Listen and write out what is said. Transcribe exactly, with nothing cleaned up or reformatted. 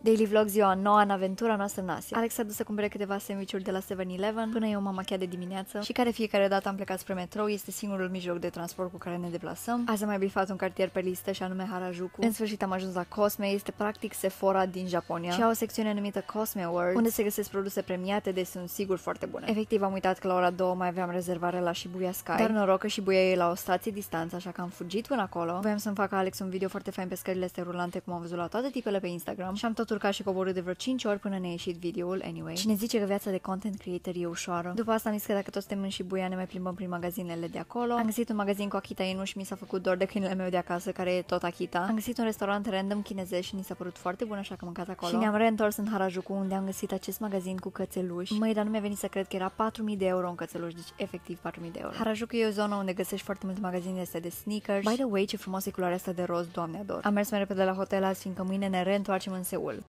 Daily vlog ziua nouă în aventura noastră în Asia. Alex a dus să cumpere câteva sandwich-uri de la seven eleven până eu m-am machiat de dimineață și care fiecare dată am plecat spre metrou, este singurul mijloc de transport cu care ne deplasăm. Azi am mai bifat un cartier pe listă și anume Harajuku. În sfârșit am ajuns la Cosme, este practic Sephora din Japonia și au o secțiune numită Cosme Awards, unde se găsesc produse premiate de sunt sigur foarte bune. Efectiv am uitat că la ora două mai aveam rezervare la Shibuya Sky, dar noroc că Shibuya e la o stație distanță, așa că am fugit până acolo. Voiam să-mi fac Alex un video foarte fain pe scările astea rulante, cum am văzut la toate tipele pe Instagram, și am tot urcat și coborât de vreo cinci ori până ne-a ieșit videoul anyway. Cine zice că viața de content creator e ușoară? După asta am zis că dacă toți suntem în Shibuya ne mai plimbăm prin magazinele de acolo. Am găsit un magazin cu Akita Inu și mi s-a făcut dor de câinele meu de acasă, care e tot Akita. Am găsit un restaurant random chinezesc și ni s-a părut foarte bun, așa că am mâncat acolo. Și ne-am reîntors în Harajuku, unde am găsit acest magazin cu cățeluși. Măi, dar nu mi-a venit să cred că era patru mii de euro un cățeluș, deci efectiv patru mii de euro. Harajuku e o zonă unde găsești foarte multe magazine astea de sneakers. By the way, ce frumoasă e culoarea asta de roz, doamne ador. Am mers mai repede la hotel azi, fiindcă mâine ne reîntoarcem în Seul.